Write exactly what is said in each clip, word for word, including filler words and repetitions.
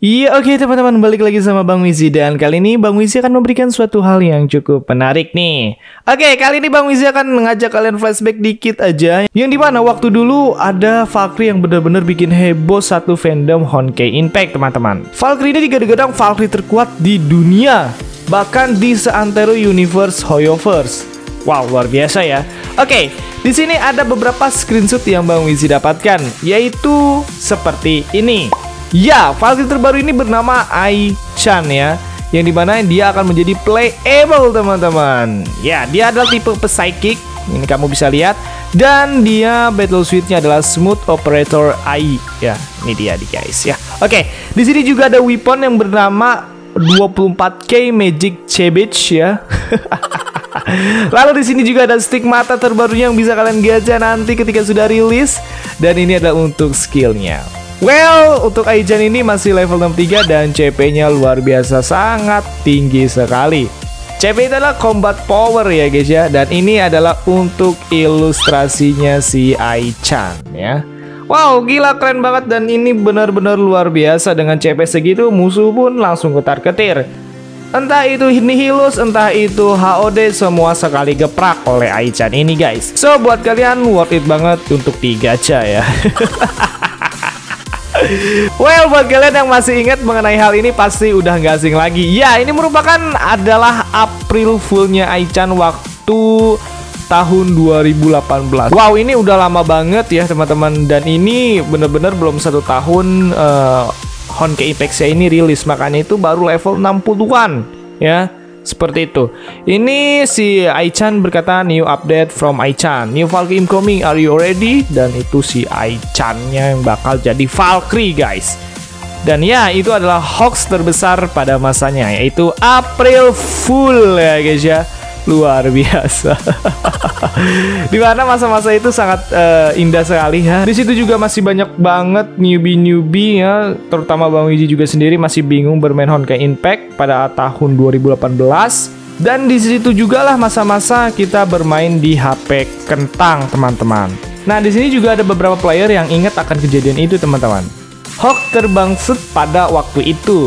Iya, oke teman-teman, balik lagi sama Bang Wizi. Dan kali ini Bang Wizi akan memberikan suatu hal yang cukup menarik nih. Oke, kali ini Bang Wizi akan mengajak kalian flashback dikit aja, yang dimana waktu dulu ada Valkyrie yang benar-benar bikin heboh satu fandom Honkai Impact, teman-teman. Valkyrie ini digadang-gadang Valkyrie terkuat di dunia, bahkan di seantero universe Hoyoverse. Wow, luar biasa ya. Oke, di sini ada beberapa screenshot yang Bang Wizi dapatkan, yaitu seperti ini. Ya, Valkyrie terbaru ini bernama Ai-chan ya, yang dimana dia akan menjadi playable, teman-teman. Ya, dia adalah tipe psychic, ini kamu bisa lihat, dan dia battle suite-nya adalah Smooth Operator Ai. Ya, ini dia nih guys ya. Oke, di sini juga ada weapon yang bernama dua puluh empat K Magic Cabbage ya. Lalu di sini juga ada stick mata terbaru yang bisa kalian gacha nanti ketika sudah rilis, dan ini adalah untuk skillnya. Well, untuk Ai-chan ini masih level enam puluh tiga dan C P-nya luar biasa sangat tinggi sekali. C P itu adalah combat power ya guys ya, dan ini adalah untuk ilustrasinya si Ai-chan ya. Wow, gila keren banget, dan ini benar-benar luar biasa. Dengan C P segitu musuh pun langsung ketar-ketir. Entah itu Nihilus, entah itu H O D, semua sekali geprak oleh Ai-chan ini guys. So, buat kalian worth it banget untuk digacha ya. Well, buat kalian yang masih ingat mengenai hal ini pasti udah nggak asing lagi. Ya, ini merupakan adalah April Fool-nya Ai-chan waktu tahun dua ribu delapan belas. Wow, ini udah lama banget ya teman-teman. Dan ini bener-bener belum satu tahun uh, Honkai Impact ini rilis. Makanya itu baru level enam puluhan ya. Seperti itu. Ini si Ai-chan berkata, new update from Ai-chan, new Valkyrie incoming, are you ready? Dan itu si Ai-chan-nya yang bakal jadi Valkyrie guys. Dan ya, itu adalah hoax terbesar pada masanya, yaitu April Fool ya guys ya. Luar biasa. Dimana masa-masa itu sangat uh, indah sekali ya. Di situ juga masih banyak banget newbie-newbie ya. Terutama Bang Wizi juga sendiri masih bingung bermain Honkai Impact pada tahun dua ribu delapan belas. Dan di situ juga lah masa-masa kita bermain di H P kentang, teman-teman. Nah, di sini juga ada beberapa player yang ingat akan kejadian itu, teman-teman. Hawk terbang set pada waktu itu.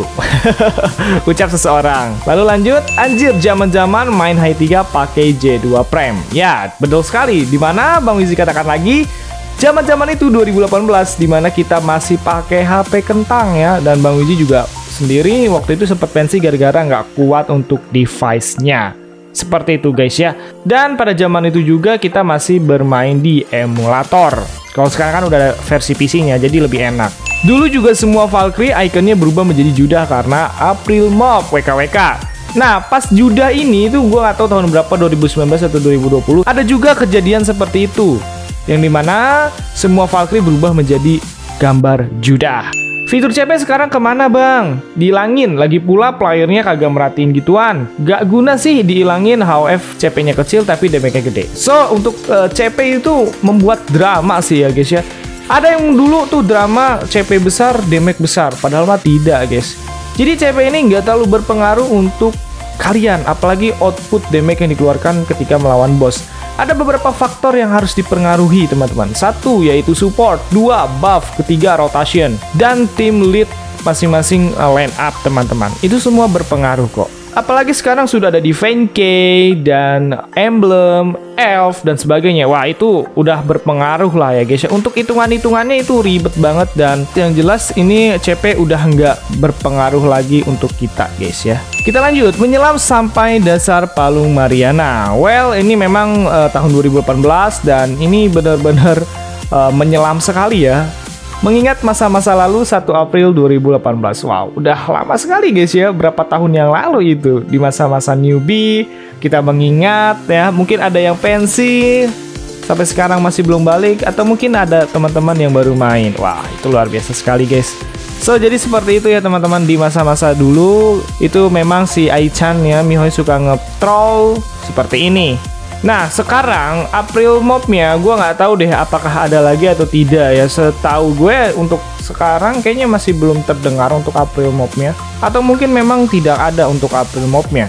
Ucap seseorang. Lalu lanjut, anjir zaman-zaman main Hai tiga pakai J dua Prime. Ya, betul sekali. Dimana Bang Wizi katakan lagi, zaman-zaman itu dua ribu delapan belas, dimana kita masih pakai H P kentang ya. Dan Bang Wizi juga sendiri waktu itu sempat pensi gara-gara nggak kuat untuk device-nya. Seperti itu guys ya. Dan pada zaman itu juga kita masih bermain di emulator. Kalau sekarang kan udah ada versi P C-nya, jadi lebih enak. Dulu juga semua Valkyrie ikonnya berubah menjadi Judah karena April Mop W K W K. Nah, pas Judah ini itu gue gak tahu tahun berapa, dua ribu sembilan belas atau dua ribu dua puluh, ada juga kejadian seperti itu, yang dimana semua Valkyrie berubah menjadi gambar Judah. Fitur C P sekarang kemana bang? Dihilangin, lagi pula playernya kagak merhatiin gituan. Gak guna sih dihilangin, H O F C P-nya kecil tapi damage-nya gede. So, untuk uh, C P itu membuat drama sih ya guys ya. Ada yang dulu tuh drama C P besar, damage besar, padahal mah tidak guys. Jadi C P ini nggak terlalu berpengaruh untuk kalian, apalagi output damage yang dikeluarkan ketika melawan boss. Ada beberapa faktor yang harus dipengaruhi teman-teman. Satu yaitu support, dua buff, ketiga rotation, dan tim lead masing-masing line up teman-teman. Itu semua berpengaruh kok. Apalagi sekarang sudah ada Divine K dan Emblem, Elf dan sebagainya. Wah, itu udah berpengaruh lah ya guys ya. Untuk hitungan-hitungannya itu ribet banget, dan yang jelas ini C P udah nggak berpengaruh lagi untuk kita guys ya. Kita lanjut, menyelam sampai dasar Palung Mariana. Well, ini memang uh, tahun dua ribu delapan belas, dan ini benar-benar uh, menyelam sekali ya. Mengingat masa-masa lalu satu April dua ribu delapan belas. Wow, udah lama sekali guys ya. Berapa tahun yang lalu itu. Di masa-masa newbie kita mengingat ya. Mungkin ada yang pensi sampai sekarang masih belum balik, atau mungkin ada teman-teman yang baru main. Wah, itu luar biasa sekali guys. So, jadi seperti itu ya teman-teman. Di masa-masa dulu itu memang si Ai-chan ya, Mihoy suka nge-troll seperti ini. Nah, sekarang April Mop-nya gue nggak tahu deh apakah ada lagi atau tidak ya. Setahu gue untuk sekarang kayaknya masih belum terdengar untuk April Mop-nya, atau mungkin memang tidak ada untuk April Mop-nya.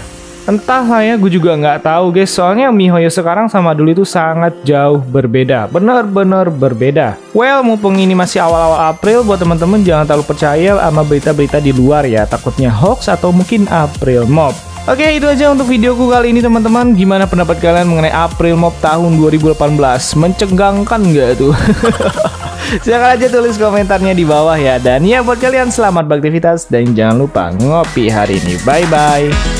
Entah saya, gue juga nggak tahu guys. Soalnya MiHoYo sekarang sama dulu itu sangat jauh berbeda, bener-bener berbeda. Well, mumpung ini masih awal-awal April, buat teman-teman jangan terlalu percaya sama berita-berita di luar ya. Takutnya hoax atau mungkin April Mop. Oke, itu aja untuk videoku kali ini teman-teman. Gimana pendapat kalian mengenai April Mop tahun dua ribu delapan belas? Mencegangkan nggak tuh? Silahkan aja tulis komentarnya di bawah ya. Dan ya buat kalian selamat beraktivitas dan jangan lupa ngopi hari ini. Bye-bye.